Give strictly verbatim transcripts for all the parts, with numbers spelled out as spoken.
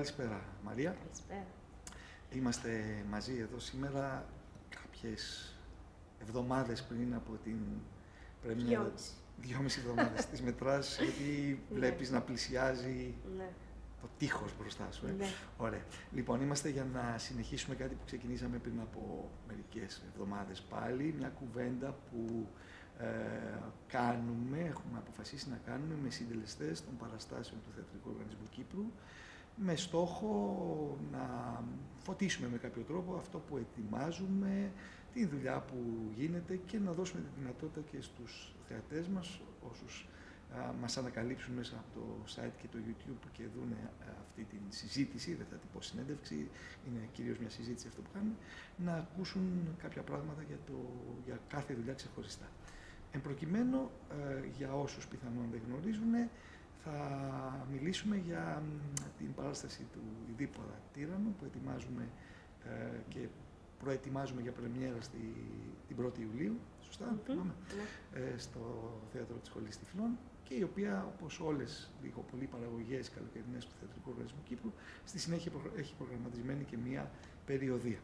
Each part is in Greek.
Καλησπέρα, Μαρία. Καλησπέρα. Είμαστε μαζί εδώ σήμερα κάποιες εβδομάδες πριν από την πρεμιέρα. Δυόμιση. Δυόμιση εβδομάδες της μετράς, γιατί βλέπεις να πλησιάζει Ναι. το τείχος μπροστά σου. Ε. Ναι. Ωραία. Λοιπόν, είμαστε για να συνεχίσουμε κάτι που ξεκινήσαμε πριν από μερικές εβδομάδες πάλι. Μια κουβέντα που ε, κάνουμε, έχουμε αποφασίσει να κάνουμε με συντελεστές των παραστάσεων του Θεατρικού Οργανισμού Κύπρου, με στόχο να φωτίσουμε με κάποιο τρόπο αυτό που ετοιμάζουμε, τη δουλειά που γίνεται και να δώσουμε τη δυνατότητα και στους θεατές μας, όσους α, μας ανακαλύψουν μέσα από το site και το YouTube και δουν αυτή τη συζήτηση, δεν θα την πω συνέντευξη, είναι κυρίως μια συζήτηση αυτό που κάνουμε, να ακούσουν κάποια πράγματα για, το, για κάθε δουλειά ξεχωριστά. Εν προκειμένου, ε, για όσους πιθανόν δεν γνωρίζουν, θα μιλήσουμε για την παράσταση του Ιδίπποδα Τύραννου που ετοιμάζουμε ε, και προετοιμάζουμε για πρεμιέρα στη, την πρώτη Ιουλίου, σωστά, Mm-hmm. yeah. ε, στο Θέατρο της Σχολής Τυφλών, και η οποία, όπως όλες λίγο πολύ παραγωγές καλοκαιρινές του Θεατρικού Οργανισμού Κύπρου, στη συνέχεια έχει προγραμματισμένη και μία περιοδία.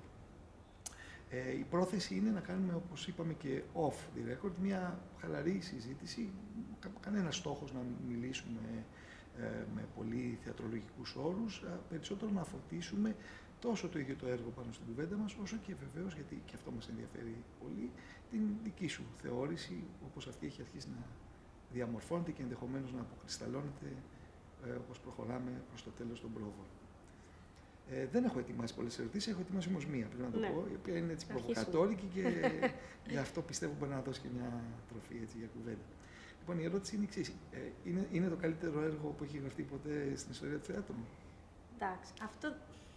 Ε, η πρόθεση είναι να κάνουμε, όπως είπαμε και off the record, μια χαλαρή συζήτηση, κα, κανένας στόχος να μιλήσουμε ε, με πολύ θεατρολογικούς όρους, ε, περισσότερο να φωτίσουμε τόσο το ίδιο το έργο πάνω στην κουβέντα μας, όσο και βεβαίως, γιατί και αυτό μας ενδιαφέρει πολύ, την δική σου θεώρηση, όπως αυτή έχει αρχίσει να διαμορφώνεται και ενδεχομένως να αποκρισταλώνεται ε, όπως προχωράμε προς το τέλος των πρόβων. Ε, δεν έχω ετοιμάσει πολλές ερωτήσεις, έχω ετοιμάσει όμως μία, πρέπει να το ναι. πω, η οποία είναι έτσι προβοκατόρικη και γι' αυτό πιστεύω μπορεί να δώσει και μια τροφή έτσι, για κουβέντα. Λοιπόν, η ερώτηση είναι η εξής. Ε, είναι, είναι το καλύτερο έργο που έχει γραφτεί ποτέ στην ιστορία του θεάτρου? Εντάξει, αυτό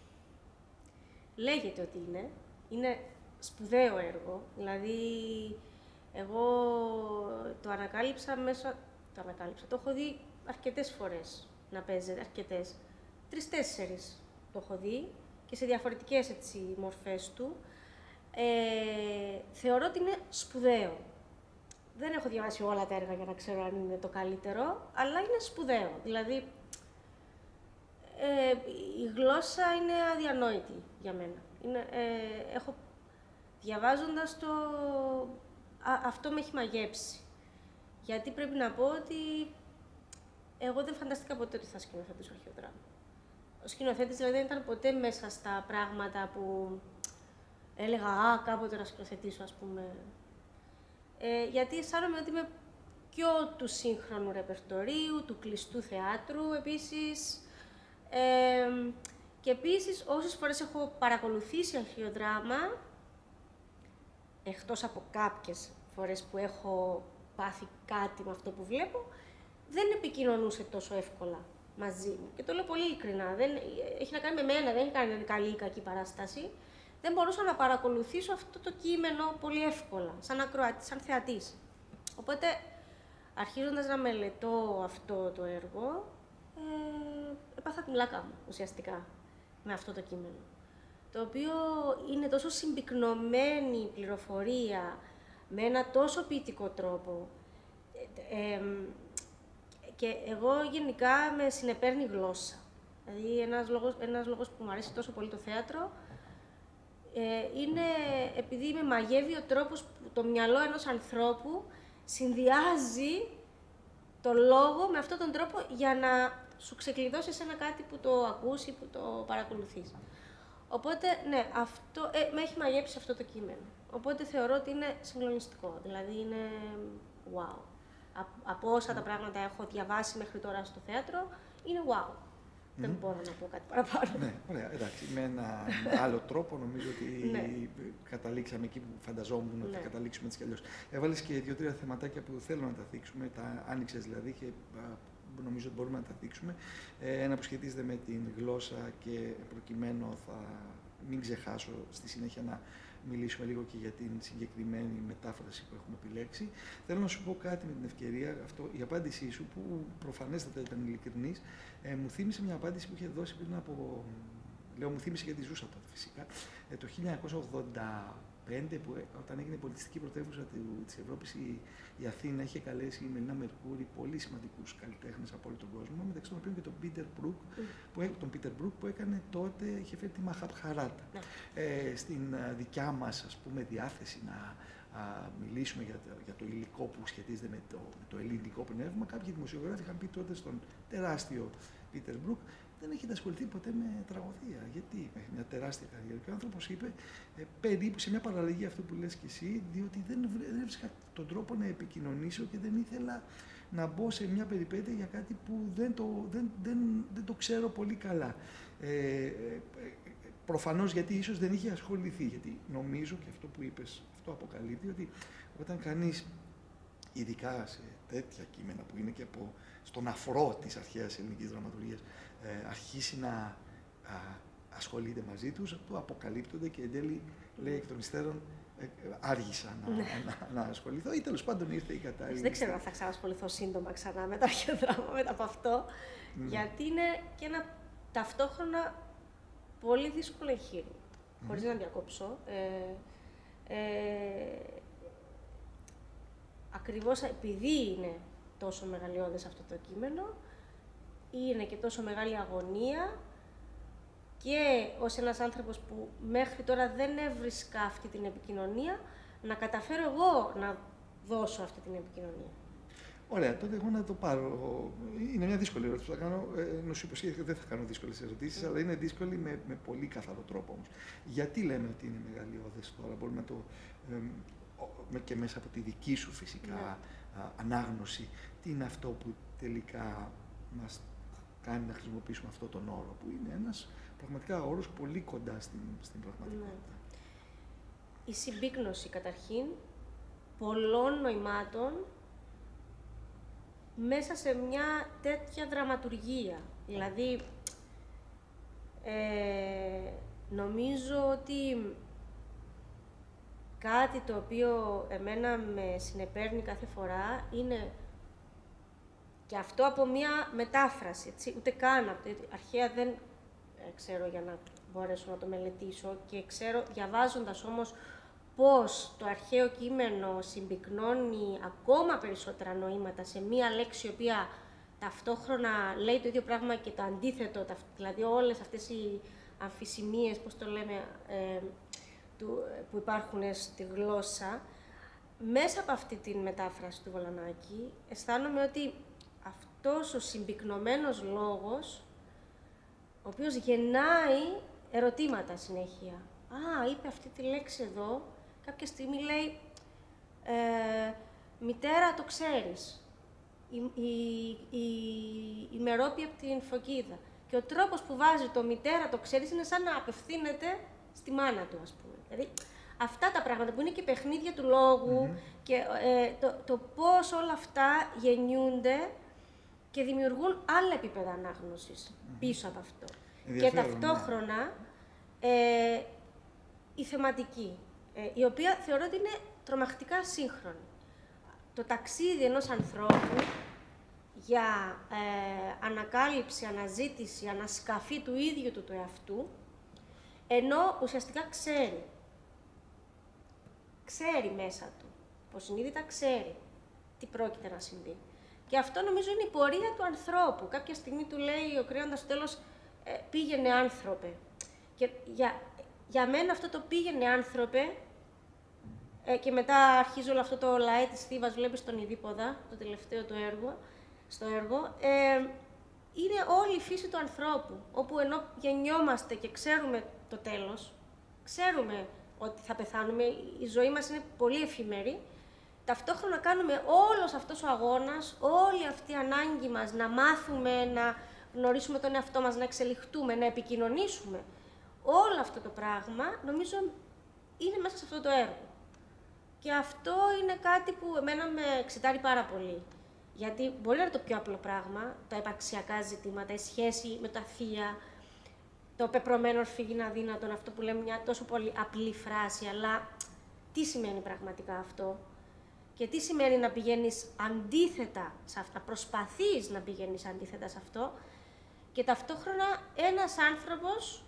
λέγεται ότι είναι. Είναι σπουδαίο έργο. Δηλαδή, εγώ το ανακάλυψα μέσω... Το ανακάλυψα, το έχω δει αρκετές φορές να παίζεται, αρκετές. Τρεις-τέσσερις το έχω δει και σε διαφορετικές έτσι, μορφές του. Ε, θεωρώ ότι είναι σπουδαίο. Δεν έχω διαβάσει όλα τα έργα για να ξέρω αν είναι το καλύτερο, αλλά είναι σπουδαίο. Δηλαδή, ε, η γλώσσα είναι αδιανόητη για μένα. Είναι, ε, έχω, διαβάζοντας το, α, αυτό με έχει μαγέψει. Γιατί πρέπει να πω ότι εγώ δεν φανταστήκα ποτέ ότι θα σκηνοθετήσω αρχαιοδράμα. Ο σκηνοθέτης δηλαδή δεν ήταν ποτέ μέσα στα πράγματα που έλεγα «Α, κάποτε να σκηνοθετήσω», ας πούμε. Ε, γιατί αισθάνομαι ότι είμαι πιο του σύγχρονου ρεπερτορίου, του κλειστού θεάτρου, επίσης. Ε, και επίσης, όσες φορές έχω παρακολουθήσει αρχαιοδράμα, εκτός από κάποιες φορές που έχω πάθει κάτι με αυτό που βλέπω, δεν επικοινωνούσε τόσο εύκολα μαζί μου. Και το λέω πολύ ειλικρινά. Δεν, έχει να κάνει με μένα, δεν έχει κάνει με καλή ή κακή παράσταση. Δεν μπορούσα να παρακολουθήσω αυτό το κείμενο πολύ εύκολα, σαν ακροατής, σαν θεατής. Οπότε, αρχίζοντας να μελετώ αυτό το έργο, ε, έπαθα την πλάκα μου, ουσιαστικά, με αυτό το κείμενο. Το οποίο είναι τόσο συμπυκνωμένη πληροφορία, με ένα τόσο ποιητικό τρόπο. Ε, ε, και εγώ γενικά με συνεπέρνει γλώσσα. Δηλαδή, ένας λόγος, ένας λόγος που μου αρέσει τόσο πολύ το θέατρο, Ε, είναι επειδή με μαγεύει ο τρόπος που το μυαλό ενός ανθρώπου συνδυάζει το λόγο με αυτόν τον τρόπο για να σου ξεκλειδώσει εσένα κάτι που το ακούς ή που το παρακολουθείς. Οπότε, ναι, αυτό, ε, με έχει μαγέψει αυτό το κείμενο. Οπότε θεωρώ ότι είναι συγκλονιστικό, δηλαδή είναι wow. Α, από όσα τα πράγματα έχω διαβάσει μέχρι τώρα στο θέατρο, είναι wow. Mm. Δεν μπορώ να πω κάτι παραπάνω. Ναι, ωραία, εντάξει. Με ένα άλλο τρόπο νομίζω ότι ναι. καταλήξαμε εκεί που φανταζόμουν ότι ναι. θα καταλήξουμε έτσι κι αλλιώς. Έβαλες και δύο-τρία θεματάκια που θέλω να τα θίξουμε, τα άνοιξες δηλαδή και νομίζω ότι μπορούμε να τα θίξουμε. Ένα που σχετίζεται με την γλώσσα και προκειμένου θα μην ξεχάσω στη συνέχεια να μιλήσουμε λίγο και για την συγκεκριμένη μετάφραση που έχουμε επιλέξει. Θέλω να σου πω κάτι με την ευκαιρία, αυτό, η απάντησή σου που προφανέστατα ήταν ειλικρινής, ε, μου θύμισε μια απάντηση που είχε δώσει πριν από, λέω μου θύμισε γιατί ζούσα τότε φυσικά, ε, το χίλια εννιακόσια ογδόντα πέντε, που, όταν έγινε η πολιτιστική πρωτεύουσα της Ευρώπης, η, η Αθήνα είχε καλέσει η Μελίνα Μερκούρη πολύ σημαντικούς καλλιτέχνες από όλο τον κόσμο, μεταξύ των οποίων και τον Πίτερ Μπρουκ, mm. που, τον Πίτερ Μπρουκ που έκανε τότε, είχε φέρει τη Μαχαμπχαράτα. Mm. Ε, στην α, δικιά μας, ας πούμε, διάθεση να α, μιλήσουμε για το, για το υλικό που σχετίζεται με το, με το ελληνικό πνεύμα, κάποιοι δημοσιογράφοι είχαν πει τότε στον τεράστιο Πίτερ Μπρουκ, δεν έχετε ασχοληθεί ποτέ με τραγωδία. Γιατί έχει μια τεράστια καριέρα. Και ο άνθρωπος είπε ε, περίπου σε μια παραλλαγή αυτό που λες και εσύ, διότι δεν, δεν έβρισκα τον τρόπο να επικοινωνήσω και δεν ήθελα να μπω σε μια περιπέτεια για κάτι που δεν το, δεν, δεν, δεν το ξέρω πολύ καλά. Ε, ε, ε, προφανώς γιατί ίσως δεν είχε ασχοληθεί. Γιατί νομίζω και αυτό που είπες, αυτό αποκαλύπτει ότι όταν κανείς, ειδικά σε τέτοια κείμενα που είναι και από, στον αφρό της αρχαίας ελληνικής δραματουργίας, ε, αρχίσει να α, ασχολείται μαζί τους, του αποκαλύπτονται και εν τέλει λέει εκ των υστέρων ε, άργησα να, να, να ασχοληθώ ή τέλος πάντων ήρθε η κατάλληλη. Δεν ξέρω αν θα ξανασχοληθώ σύντομα ξανά με το αρχαίο δράμα μετά από αυτό, mm. γιατί είναι και ένα ταυτόχρονα πολύ δύσκολο εγχείρημα, mm. χωρίς να διακόψω. Ε, ε, ακριβώς επειδή είναι τόσο μεγαλειώδες αυτό το κείμενο, είναι και τόσο μεγάλη αγωνία και ως ένας άνθρωπος που μέχρι τώρα δεν έβρισκα αυτή την επικοινωνία, να καταφέρω εγώ να δώσω αυτή την επικοινωνία. Ωραία, τότε εγώ να το πάρω. Είναι μια δύσκολη ερώτηση που θα κάνω. Να σου υποσχέθηκα ότι δεν θα κάνω δύσκολες ερωτήσεις, mm. αλλά είναι δύσκολη με, με πολύ καθαρό τρόπο όμως. Γιατί λέμε ότι είναι μεγαλειώδες τώρα, μπορούμε να το. Ε, και μέσα από τη δική σου φυσικά yeah. α, ανάγνωση, τι είναι αυτό που τελικά μας κάνει να χρησιμοποιήσουμε αυτόν τον όρο, που είναι ένας πραγματικά όρος πολύ κοντά στην, στην πραγματικότητα. Ναι. Η συμπίκνωση καταρχήν πολλών νοημάτων μέσα σε μια τέτοια δραματουργία. Δηλαδή, ε, νομίζω ότι κάτι το οποίο εμένα με συνεπέρνει κάθε φορά είναι και αυτό από μία μετάφραση, έτσι, ούτε καν από την αρχαία δεν ε, ξέρω για να μπορέσω να το μελετήσω και ξέρω, διαβάζοντας όμως πώς το αρχαίο κείμενο συμπυκνώνει ακόμα περισσότερα νοήματα σε μία λέξη η οποία ταυτόχρονα λέει το ίδιο πράγμα και το αντίθετο, δηλαδή όλες αυτές οι αμφισημίες, πώς το λέμε, ε, του, που υπάρχουν στη γλώσσα, μέσα από αυτή τη μετάφραση του Βολανάκη αισθάνομαι ότι αυτός ο συμπυκνωμένος λόγος, ο οποίος γεννάει ερωτήματα συνέχεια. Α, είπε αυτή τη λέξη εδώ, κάποια στιγμή λέει ε, «Μητέρα, το ξέρεις», η, η, η, η Μερόπη από την Φωκίδα. Και ο τρόπος που βάζει το «Μητέρα, το ξέρεις» είναι σαν να απευθύνεται στη μάνα του, ας πούμε. Δηλαδή, αυτά τα πράγματα που είναι και παιχνίδια του λόγου mm-hmm. και ε, το, το πώς όλα αυτά γεννιούνται και δημιουργούν άλλα επίπεδα ανάγνωσης mm-hmm. πίσω από αυτό. Και ταυτόχρονα ναι. ε, η θεματική, ε, η οποία θεωρώ ότι είναι τρομακτικά σύγχρονη. Το ταξίδι ενός ανθρώπου για ε, ανακάλυψη, αναζήτηση, ανασκαφή του ίδιου του του εαυτού, ενώ ουσιαστικά ξέρει. Ξέρει μέσα του, υποσυνείδητα ξέρει τι πρόκειται να συμβεί. Και αυτό νομίζω είναι η πορεία του ανθρώπου. Κάποια στιγμή του λέει ο Κρέοντας στο τέλος, ε, πήγαινε άνθρωπε. Και για, για μένα αυτό το πήγαινε άνθρωπε, ε, και μετά αρχίζει όλο αυτό το λαέ της Θήβας, βλέπεις τον Ιδίποδα, το τελευταίο του έργο, στο έργο, ε, είναι όλη η φύση του ανθρώπου, όπου ενώ γεννιόμαστε και ξέρουμε το τέλος, ξέρουμε ότι θα πεθάνουμε, η ζωή μας είναι πολύ εφημερή, ταυτόχρονα κάνουμε όλος αυτός ο αγώνας, όλη αυτή η ανάγκη μας να μάθουμε, να γνωρίσουμε τον εαυτό μας, να εξελιχτούμε, να επικοινωνήσουμε. Όλο αυτό το πράγμα, νομίζω, είναι μέσα σε αυτό το έργο. Και αυτό είναι κάτι που εμένα με εξητάρει πάρα πολύ. Γιατί μπορεί να είναι το πιο απλό πράγμα, τα επαρξιακά ζητήματα, η σχέση με τα θεία, το πεπρωμένο ορφήγην αδύνατον, αυτό που λέμε μια τόσο πολύ απλή φράση, αλλά τι σημαίνει πραγματικά αυτό και τι σημαίνει να πηγαίνεις αντίθετα σε αυτά, προσπαθείς να πηγαίνεις αντίθετα σε αυτό και ταυτόχρονα ένας άνθρωπος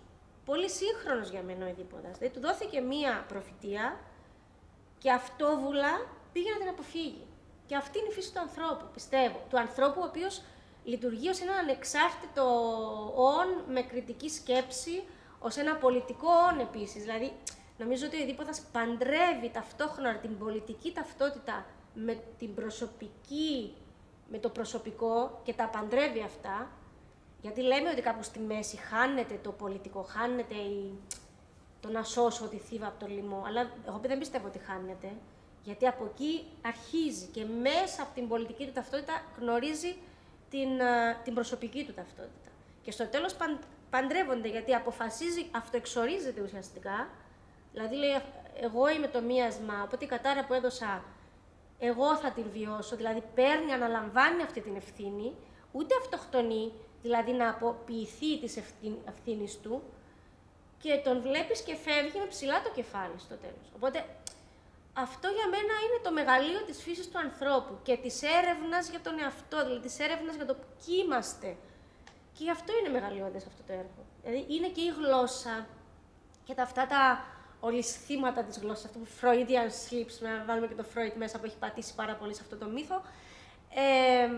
πολύ σύγχρονος για μένα ο Ειδίποδας. Δηλαδή, του δόθηκε μία προφητεία και αυτόβουλα πήγε να την αποφύγει. Και αυτή είναι η φύση του ανθρώπου, πιστεύω. Του ανθρώπου ο οποίος λειτουργεί ως ένα ανεξάρτητο όν με κριτική σκέψη, ως ένα πολιτικό όν επίσης. Δηλαδή, νομίζω ότι ο Ειδίποδας παντρεύει ταυτόχρονα την πολιτική ταυτότητα με την προσωπική, με το προσωπικό και τα παντρεύει αυτά. Γιατί λέμε ότι κάπου στη μέση χάνεται το πολιτικό, χάνεται η... το να σώσω τη Θήβα από το λοιμό. Αλλά εγώ δεν πιστεύω ότι χάνεται, γιατί από εκεί αρχίζει και μέσα από την πολιτική του ταυτότητα γνωρίζει την, την προσωπική του ταυτότητα. Και στο τέλος παν, παντρεύονται, γιατί αποφασίζει, αυτοεξορίζεται ουσιαστικά. Δηλαδή λέει, εγώ είμαι το μίασμα, οπότε η κατάρα που έδωσα, εγώ θα την βιώσω. Δηλαδή παίρνει, αναλαμβάνει αυτή την ευθύνη, ούτε αυτοκτονεί, δηλαδή να αποποιηθεί της ευθύνης του, και τον βλέπεις και φεύγει με ψηλά το κεφάλι στο τέλος. Οπότε αυτό για μένα είναι το μεγαλείο της φύσης του ανθρώπου και της έρευνας για τον εαυτό, δηλαδή της έρευνας για το ποιοι είμαστε. Και γι' αυτό είναι μεγαλειώδες αυτό το έργο. Δηλαδή είναι και η γλώσσα και τα αυτά τα ολισθήματα της γλώσσας, αυτό που Freudian slips, να βάλουμε και το Freud μέσα που έχει πατήσει πάρα πολύ σε αυτό το μύθο. Ε,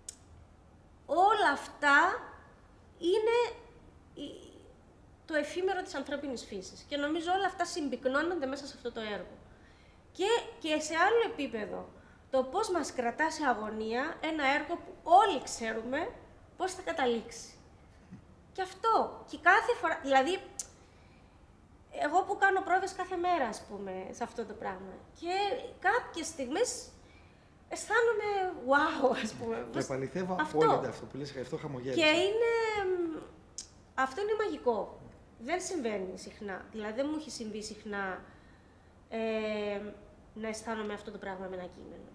όλα αυτά είναι το εφήμερο της ανθρώπινης φύσης. Και νομίζω όλα αυτά συμπυκνώνονται μέσα σε αυτό το έργο. Και, και σε άλλο επίπεδο, το πώς μας κρατά σε αγωνία ένα έργο που όλοι ξέρουμε πώς θα καταλήξει. Και αυτό. Και κάθε φορά, δηλαδή, εγώ που κάνω πρόβες κάθε μέρα, ας πούμε, σε αυτό το πράγμα. Και κάποιες στιγμές αισθάνομαι wow, ας πούμε. Το επαληθεύω απόλυτα αυτό που λες, γι' αυτό χαμογέλασα. Και είναι... αυτό είναι μαγικό. Δεν συμβαίνει συχνά. Δηλαδή, δεν μου έχει συμβεί συχνά ε, να αισθάνομαι αυτό το πράγμα με ένα κείμενο.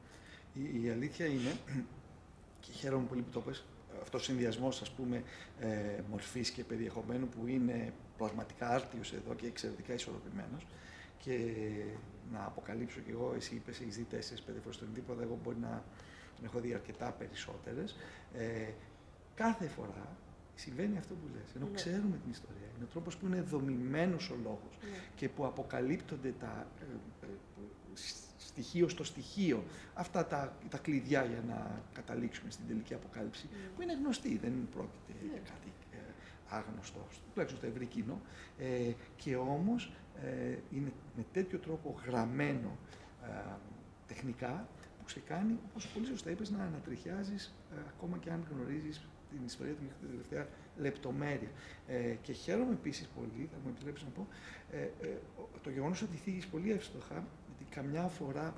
Η, η αλήθεια είναι, και χαίρομαι πολύ που το πες, αυτός ο συνδυασμός, ας πούμε, ε, μορφής και περιεχομένου που είναι πραγματικά άρτιος εδώ και εξαιρετικά ισορροπημένος. Και να αποκαλύψω κι εγώ, εσύ είπες, έχεις δει τέσσερις πέντε φορές τον Ειδίποδα, εγώ μπορεί να έχω δει αρκετά περισσότερες. Ε, κάθε φορά συμβαίνει αυτό που λες, ενώ ναι. ξέρουμε την ιστορία. Είναι ο τρόπος που είναι δομημένος ο λόγος ναι. και που αποκαλύπτονται τα ε, ε, στοιχείο στο στοιχείο, αυτά τα, τα κλειδιά για να καταλήξουμε στην τελική αποκάλυψη, ναι. που είναι γνωστή, δεν πρόκειται ναι. για κάτι ε, άγνωστο, τουλάχιστον στο ευρύ κοινό, ε, και όμως ε, είναι με τέτοιο τρόπο γραμμένο ε, τεχνικά, που σε κάνει, όπως πολύ σωστά είπες, να ανατριχιάζεις ε, ακόμα και αν γνωρίζεις την ιστορία την τελευταία λεπτομέρεια. Ε, και χαίρομαι επίσης πολύ, θα μου επιτρέψεις να πω, ε, ε, το γεγονός ότι θίγεις πολύ εύστοχα, γιατί καμιά φορά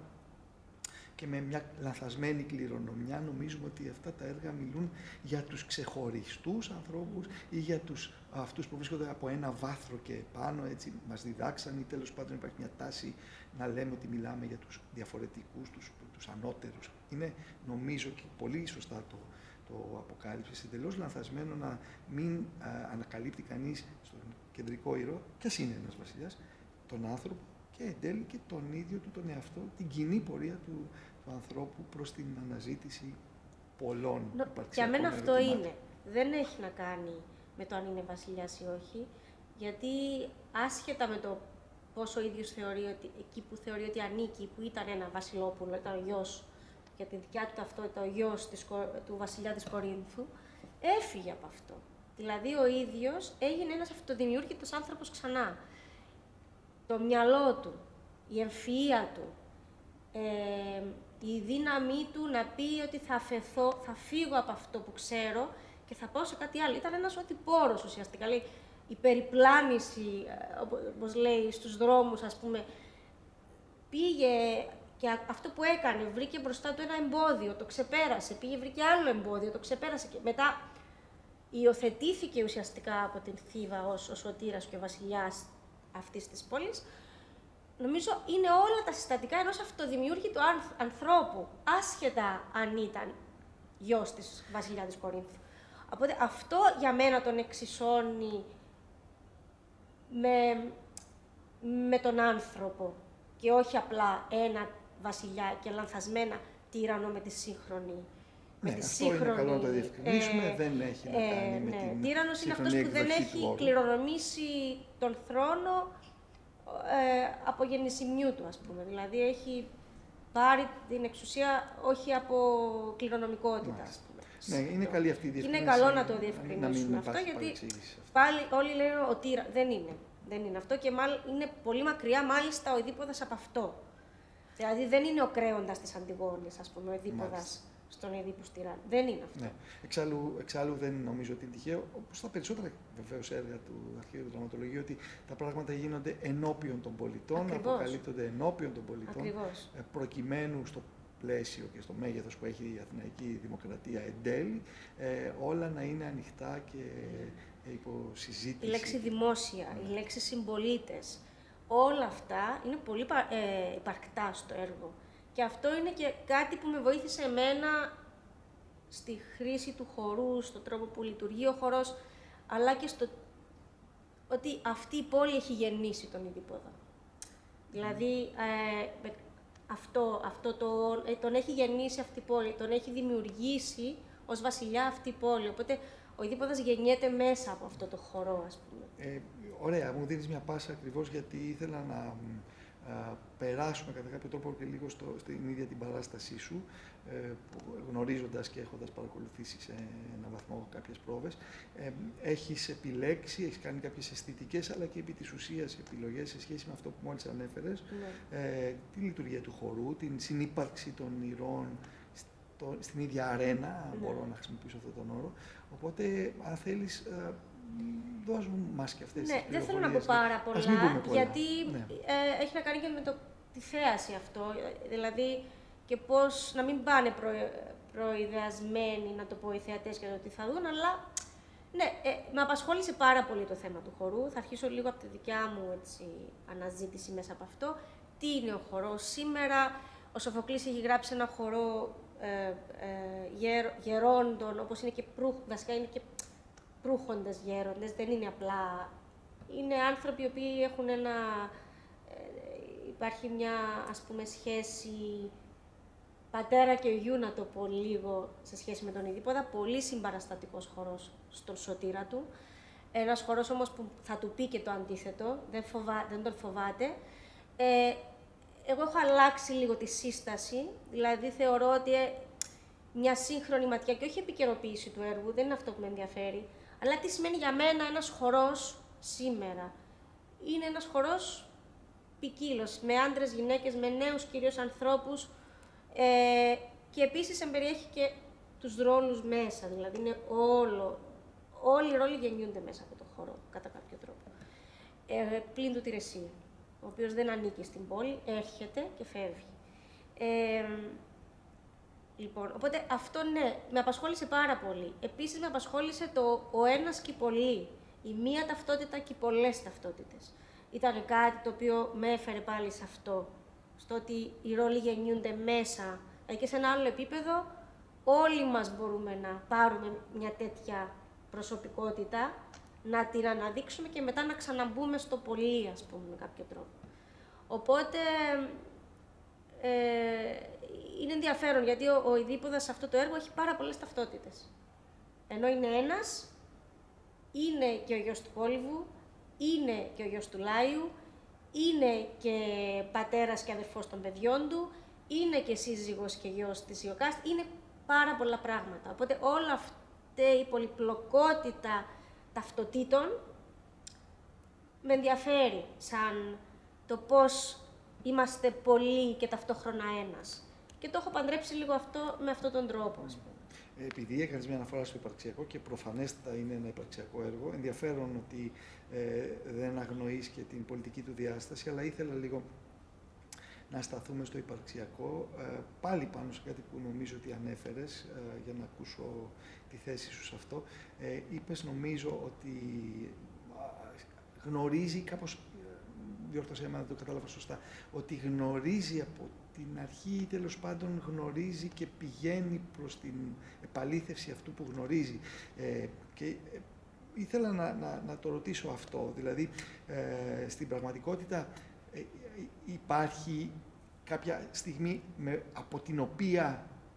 και με μια λανθασμένη κληρονομιά νομίζουμε ότι αυτά τα έργα μιλούν για τους ξεχωριστούς ανθρώπους ή για τους, αυτούς που βρίσκονται από ένα βάθρο και πάνω, έτσι μας διδάξαν, ή τέλος πάντων υπάρχει μια τάση να λέμε ότι μιλάμε για τους διαφορετικούς, τους, τους ανώτερους. Είναι, νομίζω, και πολύ σωστά το, το αποκάλυψε, εντελώς λανθασμένο να μην α, ανακαλύπτει κανείς στον κεντρικό ήρωα, ποιος είναι ένας βασιλιάς, τον άνθρωπο και εν τέλει και τον ίδιο του τον εαυτό, την κοινή πορεία του, του ανθρώπου προς την αναζήτηση πολλών υπαρξιακών. Για μένα αυτό είναι. Δεν έχει να κάνει με το αν είναι βασιλιάς ή όχι, γιατί άσχετα με το πόσο ο ίδιος θεωρεί ότι εκεί που θεωρεί ότι ανήκει, που ήταν ένα βασιλόπουλο, ήταν ο γιος, για τη δικιά του ταυτότητα, ο γιος της, του βασιλιά της Κορίνθου, έφυγε από αυτό. Δηλαδή ο ίδιος έγινε ένας αυτοδημιούργητος άνθρωπος ξανά. Το μυαλό του, η εμφυΐα του, ε, η δύναμή του να πει ότι θα αφαιθώ, θα φύγω από αυτό που ξέρω και θα πάω σε κάτι άλλο. Ήταν ένας ό,τι πόρος ουσιαστικά. Λέει, η περιπλάνηση, όπως λέει, στους δρόμους, ας πούμε, πήγε και αυτό που έκανε, βρήκε μπροστά του ένα εμπόδιο, το ξεπέρασε, πήγε, βρήκε άλλο εμπόδιο, το ξεπέρασε και μετά υιοθετήθηκε ουσιαστικά από την Θήβα ως ο σωτήρας και ο βασιλιάς αυτής της πόλης. Νομίζω είναι όλα τα συστατικά ενός αυτοδημιούργητου ανθρώπου, άσχετα αν ήταν γιος της βασιλιά της Κορίνθου. Οπότε αυτό για μένα τον εξισώνει με, με τον άνθρωπο και όχι απλά ένα βασιλιά και λανθασμένα τύραννο με τη σύγχρονη Ναι, με τη αυτό σύγχρονη... είναι καλό να το διευκρινίσουμε, ε, δεν έχει να ε, κάνει με ναι. την Τύραννος είναι αυτός σύγχρονη που δεν εκδοχή έχει του όρου. κληρονομήσει τον θρόνο ε, από γεννησιμιού του, ας πούμε. Δηλαδή έχει πάρει την εξουσία όχι από κληρονομικότητα, ας πούμε. Ναι, είναι καλή αυτή η διευκρίνηση. Είναι καλό να το διευκρινίσουμε να αυτό, γιατί παρεξήγηση. πάλι όλοι λένε ότι δεν είναι. Δεν είναι αυτό και μάλ, είναι πολύ μακριά μάλιστα ο Ειδίποδας από αυτό. Δηλαδή δεν είναι ο κρέοντας της Αντιγόνης, ας πούμε, ο Ειδίποδας στον Ειδίπους Τυράννη. Δεν είναι αυτό. Ναι. Εξάλλου, εξάλλου δεν νομίζω ότι είναι τυχαίο, όπως στα περισσότερα βεβαίως έργα του αρχαίου δραματολογίου, ότι τα πράγματα γίνονται ενώπιον των πολιτών, Ακριβώς. αποκαλύπτονται ενώπιον των πολιτών, Ακριβώς. προκειμένου στο πλαίσιο και στο μέγεθος που έχει η Αθηναϊκή Δημοκρατία εν τέλει, ε, όλα να είναι ανοιχτά και υποσυζήτηση. Η λέξη δημόσια, mm. η λέξη συμπολίτες, όλα αυτά είναι πολύ ε, υπαρκτά στο έργο. Και αυτό είναι και κάτι που με βοήθησε εμένα στη χρήση του χορού, στον τρόπο που λειτουργεί ο χορός, αλλά και στο ότι αυτή η πόλη έχει γεννήσει τον Ειδίποδα. Δηλαδή, ε, αυτό, αυτό το, ε, τον έχει γεννήσει αυτή η πόλη, τον έχει δημιουργήσει ως βασιλιά αυτή η πόλη. Οπότε, ο Ειδίποδας γεννιέται μέσα από αυτό το χορό, ας πούμε. Ε, ωραία, μου δίνεις μια πάσα ακριβώς γιατί ήθελα να α, περάσουμε κατά κάποιο τρόπο και λίγο στο, στην ίδια την παράστασή σου, ε, γνωρίζοντας και έχοντας παρακολουθήσει σε έναν βαθμό κάποιες πρόβες. Ε, έχεις επιλέξει, έχεις κάνει κάποιες αισθητικές αλλά και επί της ουσίας επιλογές σε σχέση με αυτό που μόλις ανέφερες, ναι. ε, τη λειτουργία του χορού, την συνύπαρξη των ηρών στο, στην ίδια αρένα, αν ναι. μπορώ να χρησιμοποιήσω αυτόν τον όρο. Οπότε, αν θέλεις, δώσ' μας και αυτές ναι, τις πληροφορίες. Δεν θέλω να πω πάρα πολλά, πολλά. γιατί ναι. ε, έχει να κάνει και με το, τη θέαση αυτό. Δηλαδή, και πώς να μην πάνε προ, προειδεασμένοι, να το πω, οι θεατές για το τι θα δουν, αλλά ναι, ε, με απασχόλησε πάρα πολύ το θέμα του χορού. Θα αρχίσω λίγο από τη δικιά μου έτσι, αναζήτηση μέσα από αυτό. Τι είναι ο χορός σήμερα? Ο Σοφοκλής έχει γράψει ένα χορό ε, ε, γερ, γερόντων, όπως είναι και προύχ, βασικά είναι και προύχοντες γέροντες, δεν είναι απλά... Είναι άνθρωποι οι οποίοι έχουν ένα... Ε, υπάρχει μια, ας πούμε, σχέση πατέρα και γιου, να το πω λίγο, σε σχέση με τον Ειδίποδα. Πολύ συμπαραστατικός χορός στον σωτήρα του. Ένας χορός όμως που θα του πει και το αντίθετο, δεν, φοβά, δεν τον φοβάται. Ε, εγώ έχω αλλάξει λίγο τη σύσταση, δηλαδή θεωρώ ότι ε, μια σύγχρονη ματιά και όχι επικαιροποίηση του έργου, δεν είναι αυτό που με ενδιαφέρει, αλλά τι σημαίνει για μένα ένας χορός σήμερα. Είναι ένας χορός ποικίλος, με άντρες, γυναίκες, με νέους κυρίως ανθρώπους ε, και επίσης εμπεριέχει και τους ρόλους μέσα, δηλαδή είναι όλο, όλοι οι ρόλοι γεννιούνται μέσα από το χορό, κατά κάποιο τρόπο. Ε, πλην του Τηρεσίου, ο οποίος δεν ανήκει στην πόλη, έρχεται και φεύγει. Ε, Λοιπόν, οπότε αυτό ναι, με απασχόλησε πάρα πολύ. Επίσης με απασχόλησε το ο ένας και οι πολλοί. Η μία ταυτότητα και οι πολλές ταυτότητες. Ήταν κάτι το οποίο με έφερε πάλι σε αυτό. Στο ότι οι ρόλοι γεννιούνται μέσα. Και σε ένα άλλο επίπεδο όλοι μας μπορούμε να πάρουμε μια τέτοια προσωπικότητα, να την αναδείξουμε και μετά να ξαναμπούμε στο πολύ, ας πούμε, με κάποιο τρόπο. Οπότε... Ε, είναι ενδιαφέρον, γιατί ο, ο Ειδίποδας σε αυτό το έργο έχει πάρα πολλές ταυτότητες. Ενώ είναι ένας, είναι και ο γιος του Πόλιβου, είναι και ο γιος του Λάιου, είναι και πατέρας και αδερφός των παιδιών του, είναι και σύζυγος και γιος της Ιωκάστη, είναι πάρα πολλά πράγματα. Οπότε όλη αυτή η πολυπλοκότητα ταυτοτήτων με ενδιαφέρει σαν το πώς είμαστε πολλοί και ταυτόχρονα ένας. Και το έχω παντρέψει λίγο αυτό με αυτόν τον τρόπο, ας πούμε. Επειδή έκανες μια αναφορά στο υπαρξιακό και προφανέστατα είναι ένα υπαρξιακό έργο, ενδιαφέρον ότι ε, δεν αγνοείς και την πολιτική του διάσταση, αλλά ήθελα λίγο να σταθούμε στο υπαρξιακό, ε, πάλι πάνω σε κάτι που νομίζω ότι ανέφερες, ε, για να ακούσω τη θέση σου σε αυτό. Ε, είπες, νομίζω, ότι γνωρίζει κάπως, διόρθωσέ με να το κατάλαβα σωστά, ότι γνωρίζει από την αρχή, τέλος πάντων γνωρίζει και πηγαίνει προς την επαλήθευση αυτού που γνωρίζει. Ε, και ε, ήθελα να, να, να το ρωτήσω αυτό, δηλαδή ε, στην πραγματικότητα ε, υπάρχει κάποια στιγμή με, από την οποία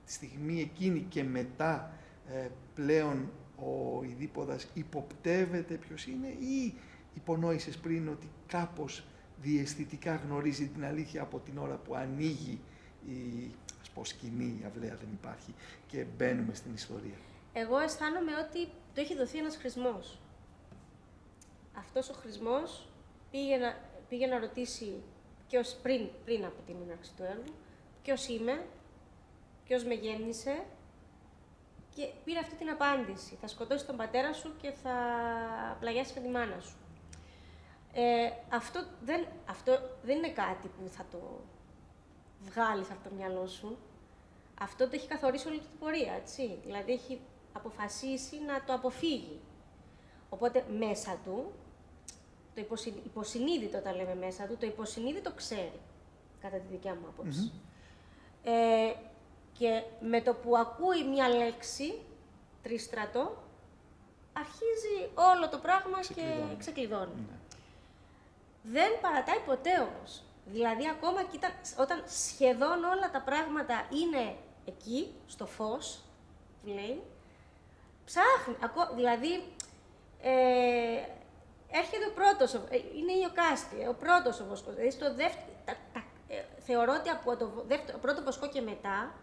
τη στιγμή εκείνη και μετά ε, πλέον ο ειδίποδας υποπτεύεται ποιος είναι, ή υπονόησες πριν ότι κάπως διαισθητικά γνωρίζει την αλήθεια από την ώρα που ανοίγει η, ας πω, σκηνή, η αυλαία δεν υπάρχει και μπαίνουμε στην ιστορία? Εγώ αισθάνομαι ότι το έχει δοθεί ένας χρησμός. Αυτός ο χρησμός πήγε να, πήγε να ρωτήσει ποιος, πριν, πριν από την έναρξη του έργου, ποιος είμαι, ποιος με γέννησε, και πήρε αυτή την απάντηση. Θα σκοτώσει τον πατέρα σου και θα πλαγιάσει με τη μάνα σου. Ε, αυτό, δεν, αυτό δεν είναι κάτι που θα το βγάλεις από το μυαλό σου. Αυτό το έχει καθορίσει όλη την πορεία, έτσι. Δηλαδή έχει αποφασίσει να το αποφύγει. Οπότε μέσα του, το υποσυ... υποσυνείδητο τα λέμε μέσα του, το υποσυνείδητο ξέρει, κατά τη δικιά μου άποψη. Mm-hmm. Ε, και με το που ακούει μια λέξη, τρίστρατο, αρχίζει όλο το πράγμα ξεκλειδώνει. και ξεκλειδώνει. Mm-hmm. Δεν παρατάει ποτέ όμως. Δηλαδή, ακόμα και όταν σχεδόν όλα τα πράγματα είναι εκεί, στο φως, που λέει, ψάχνει. Δηλαδή, ε, έρχεται ο πρώτος, είναι η Ιωκάστη, ο πρώτος ο βοσκός. Δηλαδή, στο δεύτερο, τα, τα, ε, θεωρώ ότι από το δεύτερο, πρώτο βοσκό και μετά,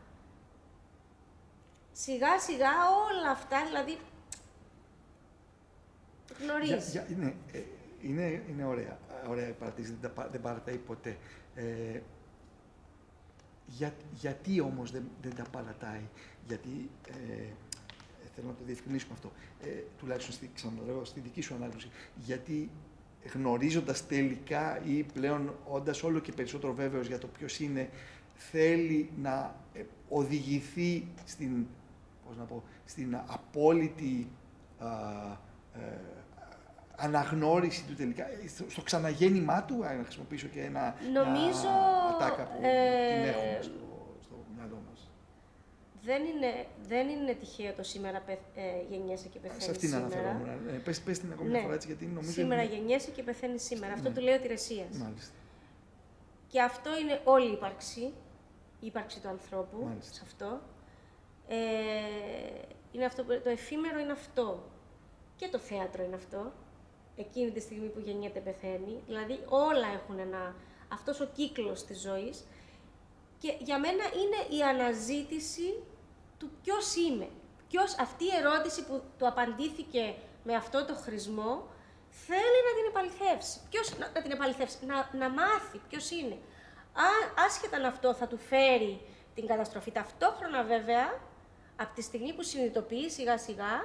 σιγά σιγά όλα αυτά, δηλαδή, γνωρίζει. Για, για, ναι, ε, είναι, είναι ωραία, ωραία η παρατήρηση, δεν, δεν παρατάει ποτέ. Ε, για, γιατί όμως δεν, δεν τα παρατάει? Γιατί, ε, θέλω να το διευκρινίσουμε αυτό, ε, τουλάχιστον στη, ξαναλέω, στη δική σου ανάλυση, γιατί γνωρίζοντας τελικά ή πλέον όντας όλο και περισσότερο βέβαιος για το ποιος είναι, θέλει να ε, οδηγηθεί στην, πώς να πω, στην απόλυτη α, ε, αναγνώριση του τελικά, στο, στο ξαναγέννημά του, αν χρησιμοποιήσω και ένα, νομίζω, μια ατάκα που ε, την έχουμε στο, στο μυαλό μας. Δεν είναι, δεν είναι τυχαίο το σήμερα πεθ, ε, γεννιέσαι και πεθαίνεις σε αυτήν σήμερα. αναφερόμουν. Ε, πες, πες την ακόμη ναι. μια φορά έτσι, γιατί νομίζω... Σήμερα είναι... γεννιέσαι και πεθαίνεις σήμερα. Αυτό ναι. του λέει ο Τηρεσίας. Μάλιστα. Και αυτό είναι όλη η ύπαρξη, η ύπαρξη του ανθρώπου. Μάλιστα. Σε αυτό. Ε, είναι αυτό. Το εφήμερο είναι αυτό. Και το θέατρο είναι αυτό. Εκείνη τη στιγμή που γεννιέται πεθαίνει. Δηλαδή όλα έχουν ένα... αυτός ο κύκλος της ζωής. Και για μένα είναι η αναζήτηση του ποιος είμαι. Ποιος, αυτή η ερώτηση που του απαντήθηκε με αυτό το χρησμό, θέλει να την επαληθεύσει. Ποιος να, να την επαληθεύσει, να, να μάθει ποιος είναι. Α, άσχετα αν αυτό θα του φέρει την καταστροφή. Ταυτόχρονα βέβαια, από τη στιγμή που συνειδητοποιεί σιγά σιγά,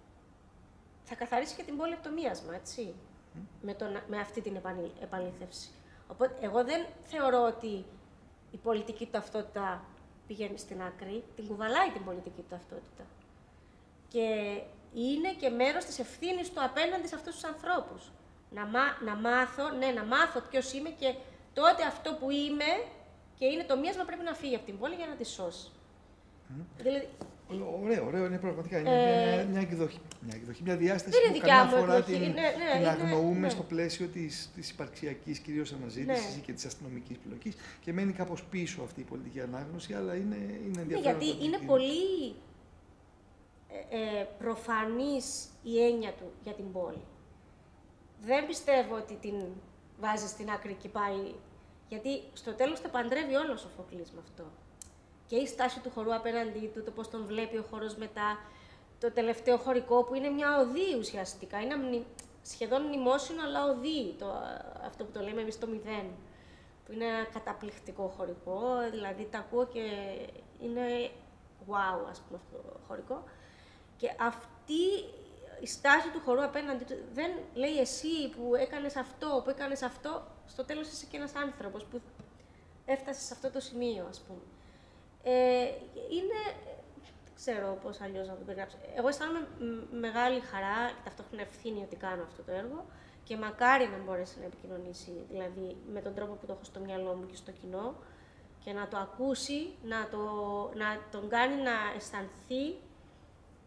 θα καθαρίσει και την πόλη από το μίασμα, έτσι, mm. με, τον, με αυτή την επαλήθευση. Οπότε, εγώ δεν θεωρώ ότι η πολιτική του ταυτότητα πηγαίνει στην άκρη, την κουβαλάει την πολιτική του ταυτότητα. Και είναι και μέρος της ευθύνης του απέναντι σε αυτούς τους ανθρώπους. Να, μα, να μάθω, ναι, να μάθω ποιος είμαι και τότε αυτό που είμαι και είναι το μίασμα πρέπει να φύγει από την πόλη για να τη σώσει. Mm. Δηλαδή, ωραίο, ωραίο, είναι πραγματικά. Είναι ε, μια, μια, εκδοχή, μια εκδοχή, μια διάσταση που καμιά φορά εκδοχή. την, ναι, ναι, την είναι, αγνοούμε ναι. στο πλαίσιο της, της υπαρξιακής κυρίως αναζήτησης ναι. και της αστυνομικής επιλογής και μένει κάπως πίσω αυτή η πολιτική ανάγνωση, αλλά είναι, είναι ενδιαφέρον. Ναι, γιατί είναι πολύ ε, ε, προφανής η έννοια του για την πόλη. Δεν πιστεύω ότι την βάζει στην άκρη και πάει, γιατί στο τέλος τα παντρεύει όλο ο Σοφοκλής με αυτό. Και η στάση του χορού απέναντί του, το πώς τον βλέπει ο χορός μετά, το τελευταίο χωρικό που είναι μια οδή ουσιαστικά. Είναι μνη... σχεδόν μνημόσυνο, αλλά οδή, το, αυτό που το λέμε εμείς το μηδέν. Που είναι ένα καταπληκτικό χωρικό, δηλαδή τα ακούω και είναι wow, ας πούμε, αυτό το χωρικό. Και αυτή η στάση του χορού απέναντι του, δεν λέει εσύ που έκανες αυτό, που έκανες αυτό, στο τέλος είσαι και ένας άνθρωπος που έφτασε σε αυτό το σημείο, ας πούμε. Ε, είναι, δεν ξέρω πώς αλλιώς να το περιγράψω. Εγώ αισθάνομαι μεγάλη χαρά και ταυτόχρονα ευθύνη ότι κάνω αυτό το έργο και μακάρι να μπορέσει να επικοινωνήσει, δηλαδή με τον τρόπο που το έχω στο μυαλό μου και στο κοινό και να το ακούσει, να, το, να τον κάνει να αισθανθεί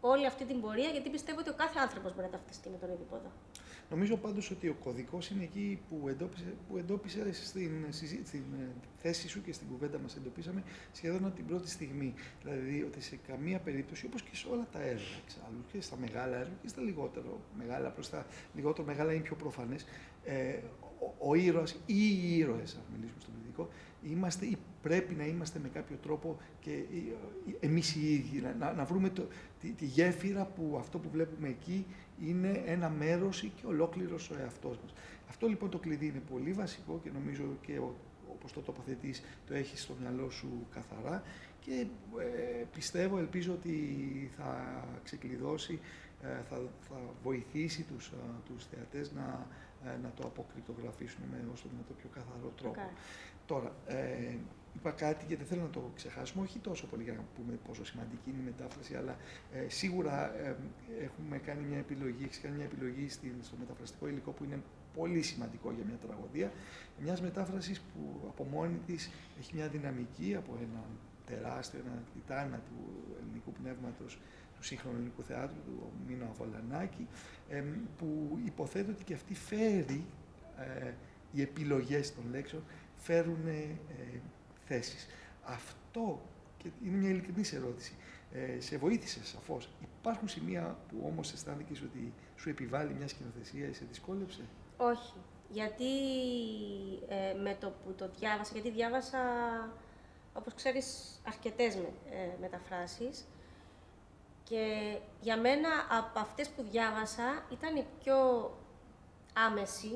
όλη αυτή την πορεία, γιατί πιστεύω ότι ο κάθε άνθρωπος μπορεί να ταυτιστεί με τον Ειδίποδο. Νομίζω πάντως ότι ο κωδικός είναι εκεί που εντόπισε, που εντόπισε στην, στην θέση σου και στην κουβέντα μας εντοπίσαμε σχεδόν από την πρώτη στιγμή. Δηλαδή ότι σε καμία περίπτωση, όπως και σε όλα τα έργα εξάλλου, και στα μεγάλα έργα και στα λιγότερο μεγάλα, προς τα λιγότερο μεγάλα είναι πιο προφανές, ε, ο, ο ήρωας ή οι ήρωες, αν μιλήσουμε στον παιδικό, είμαστε ή πρέπει να είμαστε με κάποιο τρόπο και εμείς οι ίδιοι, να, να βρούμε το, τη, τη γέφυρα που αυτό που βλέπουμε εκεί είναι ένα μέρος και ολόκληρος ο εαυτός μας. Αυτό λοιπόν το κλειδί είναι πολύ βασικό και νομίζω και ο, όπως το τοποθετείς το έχεις στο μυαλό σου καθαρά και ε, πιστεύω, ελπίζω ότι θα ξεκλειδώσει, ε, θα, θα βοηθήσει τους, α, τους θεατές να, ε, να το αποκρυπτογραφήσουν με όσο το πιο καθαρό τρόπο. Okay. Τώρα, ε, είπα κάτι και δεν θέλω να το ξεχάσουμε, όχι τόσο πολύ για να πούμε πόσο σημαντική είναι η μετάφραση, αλλά ε, σίγουρα ε, έχουμε κάνει μια επιλογή, έχεις κάνει μια επιλογή στην, στο μεταφραστικό υλικό που είναι πολύ σημαντικό για μια τραγωδία, μιας μετάφρασης που από μόνη της έχει μια δυναμική από ένα τεράστιο, ένα τιτάνα του ελληνικού πνεύματος, του σύγχρονου ελληνικού θεάτρου, του Μίνο Αβολανάκη, ε, που υποθέτω ότι και αυτή φέρει ε, οι επιλογές των λέξεων, φέρουν ε, θέσεις. Αυτό, και είναι μια ειλικρινής ερώτηση, ε, σε βοήθησε σαφώς. Υπάρχουν σημεία που όμως αισθάνθηκες ότι σου επιβάλλει μια σκηνοθεσία ή σε δυσκόλεψε? Όχι. Γιατί ε, με το που το διάβασα, γιατί διάβασα, όπως ξέρεις, αρκετές με, ε, μεταφράσεις και για μένα από αυτές που διάβασα ήταν η πιο άμεση,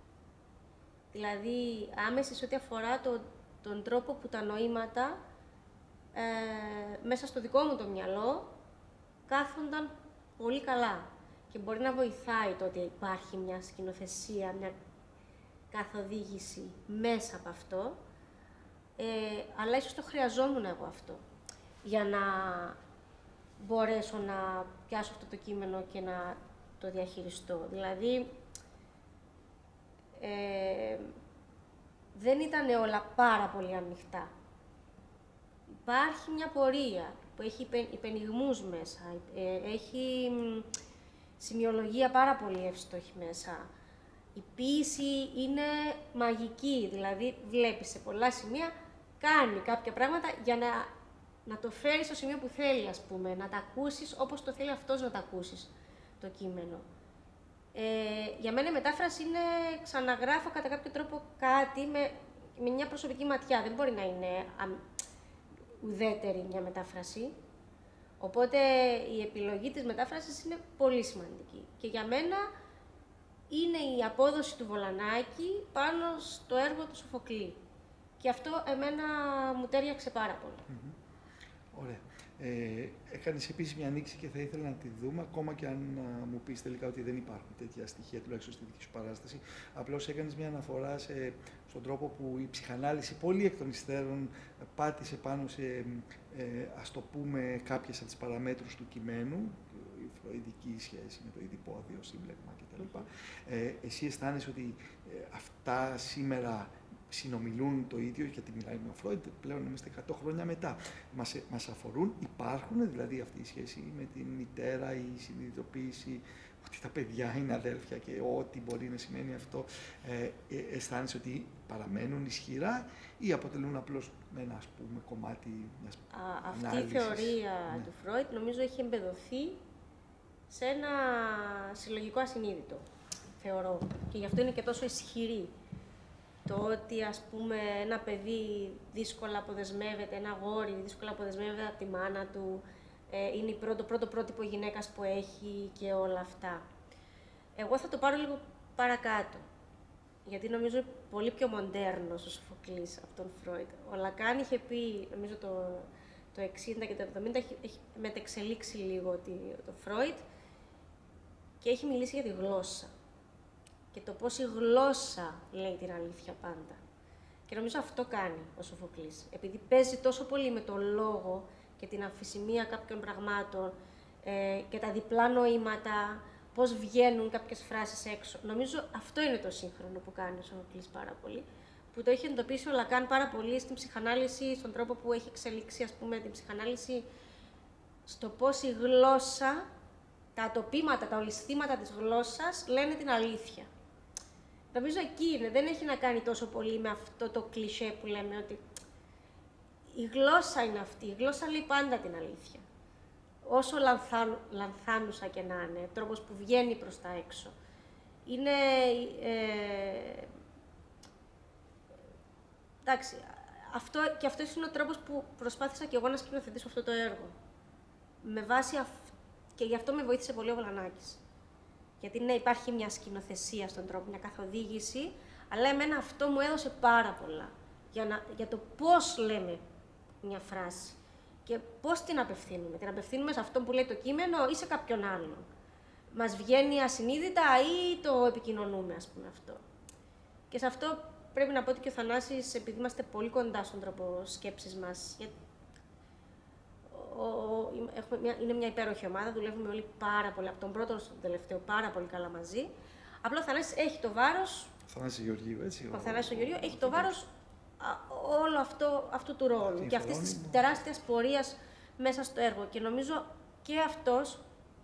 δηλαδή άμεση σε ό,τι αφορά το, τον τρόπο που τα νοήματα ε, μέσα στο δικό μου το μυαλό κάθονταν πολύ καλά. Και μπορεί να βοηθάει το ότι υπάρχει μια σκηνοθεσία, μια καθοδήγηση μέσα από αυτό, ε, αλλά ίσως το χρειαζόμουν εγώ αυτό, για να μπορέσω να πιάσω αυτό το κείμενο και να το διαχειριστώ. Δηλαδή, ε, δεν ήταν όλα πάρα πολύ ανοιχτά. Υπάρχει μια πορεία που έχει υπενιγμούς μέσα, ε, έχει σημειολογία πάρα πολύ εύστοχη μέσα. Η ποίηση είναι μαγική, δηλαδή βλέπεις σε πολλά σημεία, κάνει κάποια πράγματα για να, να το φέρει στο σημείο που θέλει, ας πούμε, να τα ακούσεις όπως το θέλει αυτός να τα ακούσεις, το κείμενο. Ε, για μένα η μετάφραση είναι, ξαναγράφω κατά κάποιο τρόπο κάτι με, με μια προσωπική ματιά, δεν μπορεί να είναι α, ουδέτερη μια μετάφραση. Οπότε η επιλογή της μετάφρασης είναι πολύ σημαντική. Και για μένα είναι η απόδοση του Βολανάκη πάνω στο έργο του Σοφοκλή. Και αυτό εμένα μου τέριαξε πάρα πολύ. Mm-hmm. Ωραία. Ε, έκανες επίσης μια ανοίξη και θα ήθελα να τη δούμε, ακόμα και αν α, μου πεις τελικά ότι δεν υπάρχουν τέτοια στοιχεία, τουλάχιστον στη δική σου παράσταση. Απλώς έκανες μια αναφορά σε, στον τρόπο που η ψυχανάλυση πολύ εκ των υστέρων πάτησε πάνω σε, ε, ας το πούμε, κάποιες από τις παραμέτρους του κειμένου, η φροηδική σχέση με το ειδιπόδιο, σύμπλεγμα κτλ. Ε, εσύ αισθάνεσαι ότι ε, αυτά σήμερα συνομιλούν το ίδιο, γιατί μιλάει με ο Φρόιντ, πλέον είμαστε εκατό χρόνια μετά. Μας, μας αφορούν, υπάρχουν δηλαδή αυτή η σχέση με την μητέρα, η συνειδητοποίηση ότι τα παιδιά είναι αδέλφια και ό,τι μπορεί να σημαίνει αυτό, ε, ε, αισθάνεσαι ότι παραμένουν ισχυρά ή αποτελούν απλώς ένα, ας πούμε, κομμάτι μιας Α, ανάλυσης. Αυτή η θεωρία ναι. του Φρόιντ νομίζω έχει εμπεδοθεί σε ένα συλλογικό ασυνείδητο, θεωρώ. Και γι' αυτό είναι και τόσο ισχυρή. Το ότι, ας πούμε, ένα παιδί δύσκολα αποδεσμεύεται, ένα αγόρι δύσκολα αποδεσμεύεται από τη μάνα του, ε, είναι το πρώτο πρότυπο γυναίκας που έχει και όλα αυτά. Εγώ θα το πάρω λίγο παρακάτω, γιατί νομίζω πολύ πιο μοντέρνος ο Σοφοκλής από τον Φρόιντ. Ο Λακάν είχε πει, νομίζω το, το εξήντα και το εβδομήντα, έχει, έχει μετεξελίξει λίγο το Φρόιντ και έχει μιλήσει για τη γλώσσα. Και το πώς η γλώσσα λέει την αλήθεια πάντα. Και νομίζω αυτό κάνει ο Σοφοκλής. Επειδή παίζει τόσο πολύ με τον λόγο και την αμφισημία κάποιων πραγμάτων ε, και τα διπλά νοήματα, πώς βγαίνουν κάποιες φράσεις έξω. Νομίζω αυτό είναι το σύγχρονο που κάνει ο Σοφοκλής πάρα πολύ, που το έχει εντοπίσει ο Λακάν πάρα πολύ στην ψυχανάλυση, στον τρόπο που έχει εξελίξει, ας πούμε, την ψυχανάλυση στο πώς η γλώσσα, τα τοπήματα, τα ολισθήματα της γλώσσας λένε την αλήθεια. Νομίζω εκεί είναι, δεν έχει να κάνει τόσο πολύ με αυτό το κλισέ που λέμε ότι η γλώσσα είναι αυτή, η γλώσσα λέει πάντα την αλήθεια. Όσο λανθάν, λανθάνουσα και να είναι, τρόπος που βγαίνει προς τα έξω. Είναι... Ε, εντάξει, αυτό, και αυτός είναι ο τρόπος που προσπάθησα και εγώ να σκηνοθετήσω αυτό το έργο. Με βάση αυ... Και γι' αυτό με βοήθησε πολύ ο Βολανάκης. Γιατί ναι, υπάρχει μια σκηνοθεσία στον τρόπο, μια καθοδήγηση, αλλά εμένα αυτό μου έδωσε πάρα πολλά. Για, να, για το πώς λέμε μια φράση και πώς την απευθύνουμε. Την απευθύνουμε σε αυτό που λέει το κείμενο ή σε κάποιον άλλον. Μας βγαίνει ασυνείδητα ή το επικοινωνούμε, ας πούμε, αυτό. Και σε αυτό πρέπει να πω ότι και ο Θανάσης, επειδή είμαστε πολύ κοντά στον τρόπο σκέψης μας, γιατί ο, ο, έχουμε μια, είναι μια υπέροχη ομάδα, δουλεύουμε όλοι πάρα πολύ, από τον πρώτο στον τελευταίο, πάρα πολύ καλά μαζί. Απλά ο Θανάσης έχει το βάρος... Ο Θανάσης Γεωργίου, έτσι. Ο, ο Θανάσης Γεωργίου έχει το βάρος α, όλο αυτό, αυτού του ρόλου αυτή και αυτής της τεράστιας πορείας μέσα στο έργο. Και νομίζω και αυτός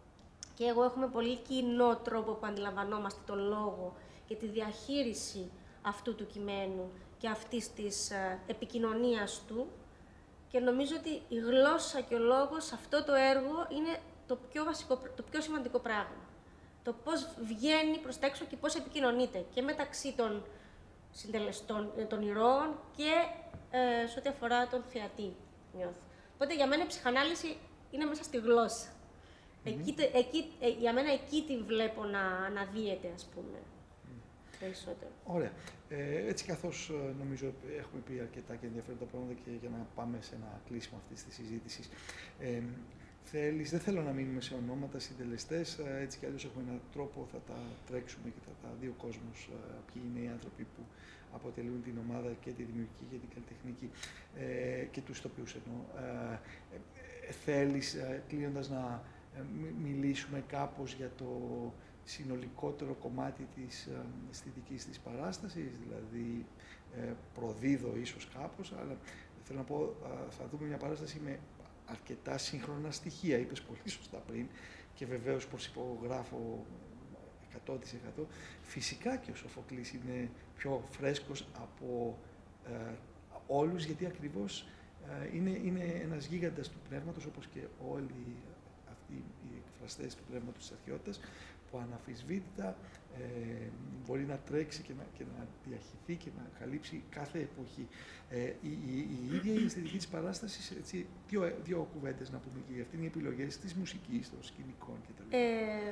και εγώ έχουμε πολύ κοινό τρόπο που αντιλαμβανόμαστε το λόγο και τη διαχείριση αυτού του κειμένου και αυτής της ε, επικοινωνίας του. Και νομίζω ότι η γλώσσα και ο λόγος σε αυτό το έργο είναι το πιο, βασικό, το πιο σημαντικό πράγμα. Το πώς βγαίνει προς τα έξω και πώς επικοινωνείται και μεταξύ των συντελεστών, των ηρώων και ε, σε ό,τι αφορά τον θεατή, νιώθω. Οπότε για μένα η ψυχανάλυση είναι μέσα στη γλώσσα. Mm-hmm. Εκεί, εκεί, ε, για μένα εκεί τη βλέπω να αναδύεται, ας πούμε, mm. περισσότερο. Ωραία. Ε, έτσι καθώς νομίζω έχουμε πει αρκετά και ενδιαφέροντα πράγματα και για να πάμε σε ένα κλείσιμο αυτής της συζήτησης. Ε, θέλεις, δεν θέλω να μείνουμε σε ονόματα, συντελεστές, έτσι κι αλλιώς έχουμε έναν τρόπο, θα τα τρέξουμε και θα τα δει ο κόσμος ποιοι είναι οι άνθρωποι που αποτελούν την ομάδα και τη δημιουργική και την καλλιτεχνική ε, και τους ηθοποιούς εννοώ. Ε, ε, θέλεις, ε, κλείνοντας, να ε, μιλήσουμε κάπως για το συνολικότερο κομμάτι της ε, αισθητικής της παράστασης, δηλαδή ε, προδίδω ίσως κάπως, αλλά θέλω να πω, ε, θα δούμε μια παράσταση με αρκετά σύγχρονα στοιχεία, είπες πολύ σωστά πριν, και βεβαίως προσυπογράφω εκατό τοις εκατό. Φυσικά και ο Σοφοκλής είναι πιο φρέσκος από ε, όλους, γιατί ακριβώς ε, είναι, είναι ένας γίγαντας του πνεύματος, όπως και όλοι αυτοί οι εκφραστές του πνεύματος της αρχαιότητας, που αναμφισβήτητα ε, μπορεί να τρέξει και να, και να διαχυθεί και να καλύψει κάθε εποχή. Ε, η, η, η ίδια η αισθητική της παράστασης, έτσι, δύο, δύο κουβέντες να πούμε και για αυτήν, οι επιλογές της μουσικής, των σκηνικών κτλ. Ε,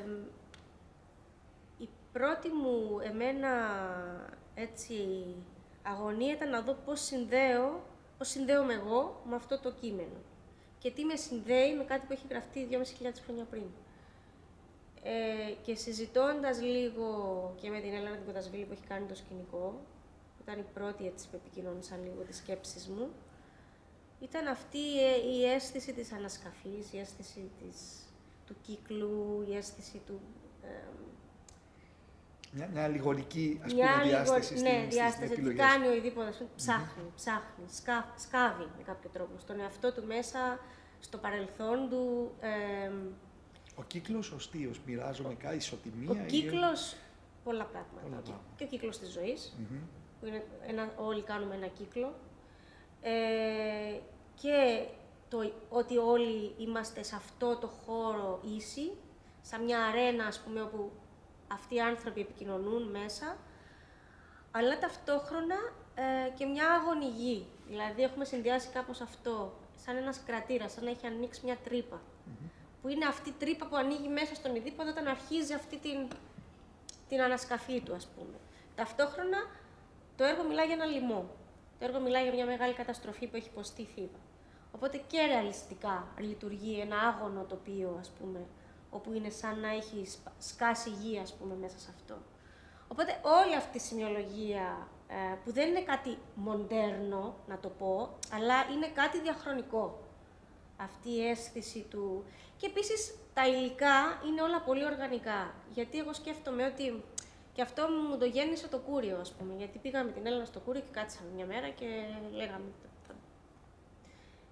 η πρώτη μου, εμένα, έτσι, αγωνία ήταν να δω πώς συνδέω, πώς συνδέομαι εγώ με αυτό το κείμενο. Και τι με συνδέει με κάτι που έχει γραφτεί δυόμισι χιλιάδες χρόνια πριν. Ε, και συζητώντας λίγο και με την Έλενα την Κοτασβίλη που έχει κάνει το σκηνικό, που ήταν η πρώτη έτσι που επικοινώνησα λίγο τις σκέψεις μου, ήταν αυτή η αίσθηση της ανασκαφής, η αίσθηση της, του κύκλου, η αίσθηση του... Ε, μια, μια λιγορική, ας πούμε, διάσταση λιγο... στην, ναι, διάσταση, στην τι κάνει ο Ιδίππος, ψάχνει, mm-hmm. ψάχνει, σκά, σκάβει με κάποιο τρόπο, στον εαυτό του μέσα, στο παρελθόν του. Ε, ο κύκλος, ο στίος, μοιράζομαι κάτι, ισοτιμία. Ο κύκλος, ή... πολλά πράγματα. Πολλά πράγματα. Και ο κύκλος της ζωής, mm-hmm. που είναι ένα, όλοι κάνουμε ένα κύκλο. Ε, και το ότι όλοι είμαστε σε αυτό το χώρο ίσοι, σαν μια αρένα, ας πούμε, όπου αυτοί οι άνθρωποι επικοινωνούν μέσα, αλλά ταυτόχρονα ε, και μια άγωνη γη. Δηλαδή, έχουμε συνδυάσει κάπως αυτό, σαν ένας κρατήρας, σαν να έχει ανοίξει μια τρύπα. Mm-hmm. Που είναι αυτή η τρύπα που ανοίγει μέσα στον Ιδίππο όταν αρχίζει αυτή την, την ανασκαφή του, ας πούμε. Ταυτόχρονα, το έργο μιλάει για ένα λοιμό. Το έργο μιλάει για μια μεγάλη καταστροφή που έχει υποστεί η Θήβα. Οπότε και ρεαλιστικά λειτουργεί ένα άγωνο τοπίο, ας πούμε, όπου είναι σαν να έχει σκάσει γη, ας πούμε, μέσα σε αυτό. Οπότε όλη αυτή η σημειολογία, ε, που δεν είναι κάτι μοντέρνο, να το πω, αλλά είναι κάτι διαχρονικό. Αυτή η αίσθηση του... Και επίσης τα υλικά είναι όλα πολύ οργανικά. Γιατί εγώ σκέφτομαι ότι... Και αυτό μου το γέννησε το Κούριο, ας πούμε. Γιατί πήγαμε την Έλληνα στο Κούριο και κάτσαμε μια μέρα και λέγαμε...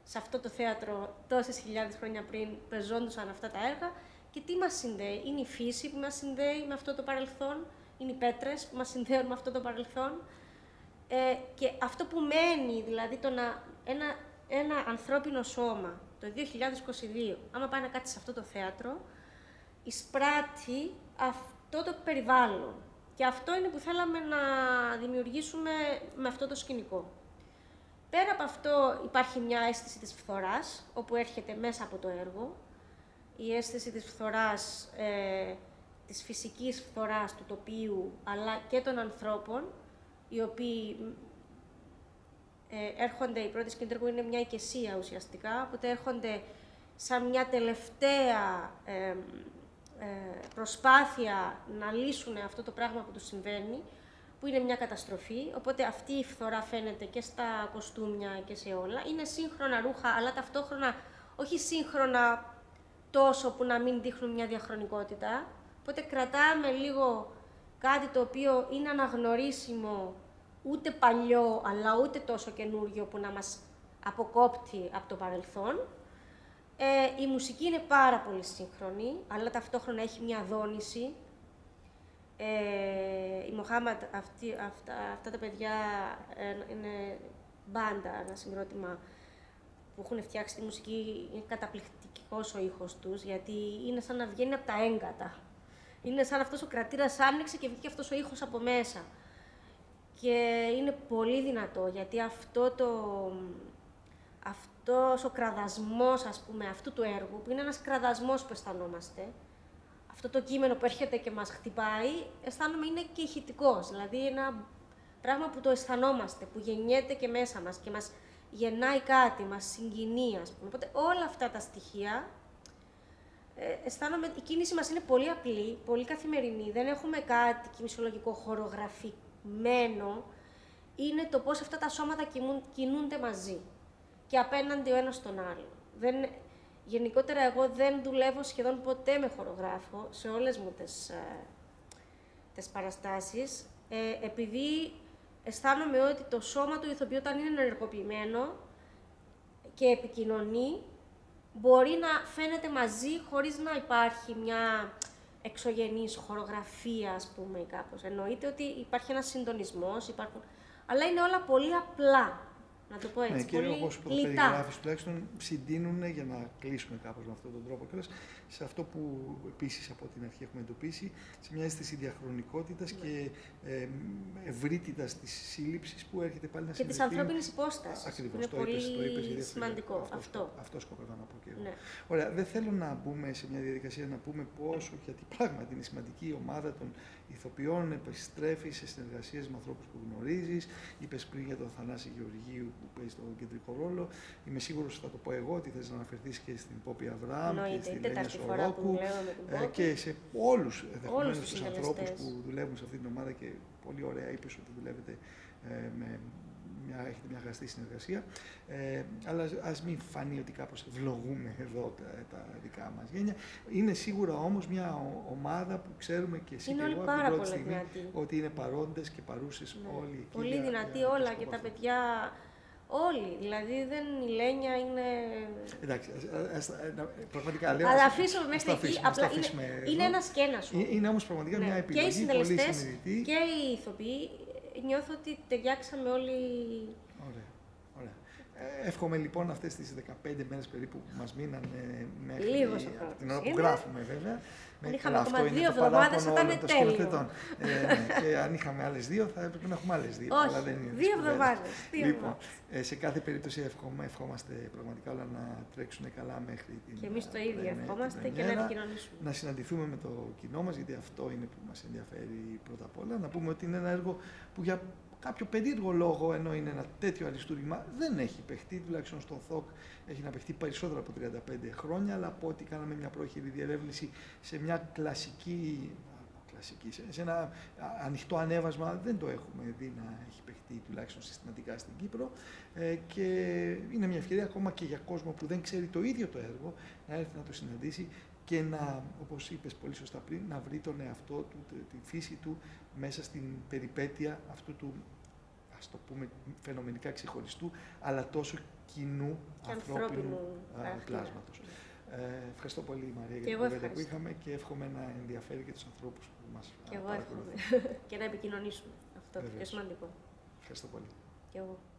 σε αυτό το θέατρο τόσες χιλιάδες χρόνια πριν πεζόντουσαν αυτά τα έργα και τι μας συνδέει. Είναι η φύση που μας συνδέει με αυτό το παρελθόν, είναι οι πέτρες που μας συνδέουν με αυτό το παρελθόν. Ε, και αυτό που μένει, δηλαδή το να, ένα, ένα ανθρώπινο σώμα το δύο χιλιάδες είκοσι δύο, άμα πάει να κάτσει σε αυτό το θέατρο, εισπράττει αυτό το περιβάλλον. Και αυτό είναι που θέλαμε να δημιουργήσουμε με αυτό το σκηνικό. Πέρα από αυτό υπάρχει μια αίσθηση της φθοράς, όπου έρχεται μέσα από το έργο. Η αίσθηση της φθοράς, ε, της φυσικής φθοράς του τοπίου, αλλά και των ανθρώπων, οι οποίοι ε, έρχονται, η πρώτη σκηνή του έργου είναι μια οικεσία ουσιαστικά, οπότε έρχονται σαν μια τελευταία ε, ε, προσπάθεια να λύσουν αυτό το πράγμα που τους συμβαίνει, που είναι μια καταστροφή, οπότε αυτή η φθορά φαίνεται και στα κοστούμια και σε όλα. Είναι σύγχρονα ρούχα, αλλά ταυτόχρονα όχι σύγχρονα τόσο που να μην δείχνουν μια διαχρονικότητα. Οπότε κρατάμε λίγο κάτι το οποίο είναι αναγνωρίσιμο, ούτε παλιό, αλλά ούτε τόσο καινούριο που να μας αποκόπτει από το παρελθόν. Ε, η μουσική είναι πάρα πολύ σύγχρονη, αλλά ταυτόχρονα έχει μια δόνηση. Ε, η Μοχάμαντ, αυτή, αυτά, αυτά τα παιδιά ε, είναι μπάντα, ένα συγκρότημα που έχουν φτιάξει τη μουσική, είναι καταπληκτικός ο ήχος τους, γιατί είναι σαν να βγαίνει από τα έγκατα. Είναι σαν αυτός ο κρατήρας άνοιξε και βγήκε αυτός ο ήχος από μέσα. Και είναι πολύ δυνατό, γιατί αυτό το, αυτός ο κραδασμός, ας πούμε, αυτού του έργου, που είναι ένας κραδασμός που αισθανόμαστε, αυτό το κείμενο που έρχεται και μας χτυπάει, αισθάνομαι είναι και ηχητικός. Δηλαδή, ένα πράγμα που το αισθανόμαστε, που γεννιέται και μέσα μας και μας γεννάει κάτι, μας συγκινεί, ας πούμε. Οπότε όλα αυτά τα στοιχεία, ε, αισθάνομαι, η κίνηση μας είναι πολύ απλή, πολύ καθημερινή. Δεν έχουμε κάτι κινησιολογικό χορογραφημένο. Είναι το πώς αυτά τα σώματα κινούν, κινούνται μαζί και απέναντι ο ένας στον άλλο. Δεν, γενικότερα, εγώ δεν δουλεύω σχεδόν ποτέ με χορογράφο σε όλες μου τις, ε, τις παραστάσεις, ε, επειδή αισθάνομαι ότι το σώμα του ηθοποιού, όταν είναι ενεργοποιημένο και επικοινωνεί, μπορεί να φαίνεται μαζί χωρίς να υπάρχει μια εξωγενής χορογραφία, ας πούμε, ή κάπως. Εννοείται ότι υπάρχει ένας συντονισμός, υπάρχουν... αλλά είναι όλα πολύ απλά. Να το πω έτσι, ναι, και πολύ όπως το λιτά. περιγράφεις, τουλάχιστον συντείνουν, για να κλείσουμε κάπως με αυτόν τον τρόπο, σε αυτό που επίσης από την αρχή έχουμε εντοπίσει, σε μια αίσθηση διαχρονικότητας ναι. και ε, ευρύτητας της σύλληψης που έρχεται πάλι να και της ανθρώπινης υπόστασης. Ακριβώς, είναι το πολύ είπες, το είπες, σημαντικό αυτό. αυτό. Αυτό σκοπεύα να πω και εγώ. Ναι. Ωραία, δεν θέλω να μπούμε σε μια διαδικασία να πούμε πόσο, γιατί πράγματι είναι σημαντική η ομάδα των ηθοποιών, επιστρέφει σε συνεργασίες με ανθρώπους που γνωρίζεις. Είπες πριν για τον Θανάση Γεωργίου που παίζει τον κεντρικό ρόλο. Είμαι σίγουρος, θα το πω εγώ, ότι θες να αναφερθείς και στην Πόπη Αβραάμ και στην Λένια Σορόκου ε, και σε όλους ενδεχομένως τους ανθρώπους που δουλεύουν σε αυτή την ομάδα και πολύ ωραία είπες ότι δουλεύετε ε, με μια, έχετε μια αγαστή συνεργασία. Ε, αλλά ας μην φανεί ότι κάπως ευλογούμε εδώ τα, τα δικά μας γένια. Είναι σίγουρα όμως μια ομάδα που ξέρουμε και εσύ είναι και εγώ από την πρώτη στιγμή δυνατή. Ότι είναι παρόντες και παρούσες ναι. όλοι εκεί. Πολύ δυνατοί όλα και τα παιδιά. Όλοι, δηλαδή δεν, η Λένια είναι... Εντάξει, ας, ας, πραγματικά λέω... Αλλά αφήσουμε μέχρι εκεί, απλά είναι, είναι ένα σκένα σου. Είναι, είναι όμως πραγματικά ναι. μια επιλογή, και οι συντελεστές πολύ και οι ηθοποιοί, νιώθω ότι ταιριάξαμε όλοι... Ωραία, ωραία. Ε, εύχομαι λοιπόν αυτές τις δεκαπέντε μέρες περίπου που μας μείνανε μέχρι την ώρα που είναι. Γράφουμε βέβαια. Αν είχαμε ακόμα δύο εβδομάδες θα ήταν τέλειο. ε, ναι, και αν είχαμε άλλες δύο θα έπρεπε να έχουμε άλλες δύο. Όχι, αλλά δεν είναι δύο εβδομάδες. Λοιπόν, ε, σε κάθε περίπτωση εύχομαι, ευχόμαστε πραγματικά όλα να τρέξουν καλά μέχρι την... Και εμείς το ίδιο ευχόμαστε και να επικοινωνήσουμε. Να συναντηθούμε με το κοινό μας, γιατί αυτό είναι που μας ενδιαφέρει πρώτα απ' όλα. Να πούμε ότι είναι ένα έργο που για κάποιο περίεργο λόγο, ενώ είναι ένα τέτοιο αριστούργημα, δεν έχει παιχτεί, τουλάχιστον στο ΘΟΚ έχει να παιχτεί περισσότερα από τριάντα πέντε χρόνια, αλλά από ό,τι κάναμε μια πρόχειρη διερεύνηση σε μια κλασική, κλασική σε ένα ανοιχτό ανέβασμα, δεν το έχουμε δει να έχει παιχτεί τουλάχιστον συστηματικά στην Κύπρο ε, και είναι μια ευκαιρία ακόμα και για κόσμο που δεν ξέρει το ίδιο το έργο, να έρθει να το συναντήσει και να, όπως είπες πολύ σωστά πριν, να βρει τον εαυτό του, τη φύση του μέσα στην περιπέτεια αυτού του, ας ας το πούμε, φαινομενικά ξεχωριστού, αλλά τόσο κοινού και ανθρώπινου ανθρώπινου πλάσματος. Ε, ευχαριστώ πολύ, Μαρία, για και την κουβέντα που είχαμε και εύχομαι να ενδιαφέρει και τους ανθρώπους που μας και παρακολουθούν. εγώ εύχομαι. Και να επικοινωνήσουμε. Αυτό είναι το πιο σημαντικό. Ευχαριστώ πολύ. Και εγώ.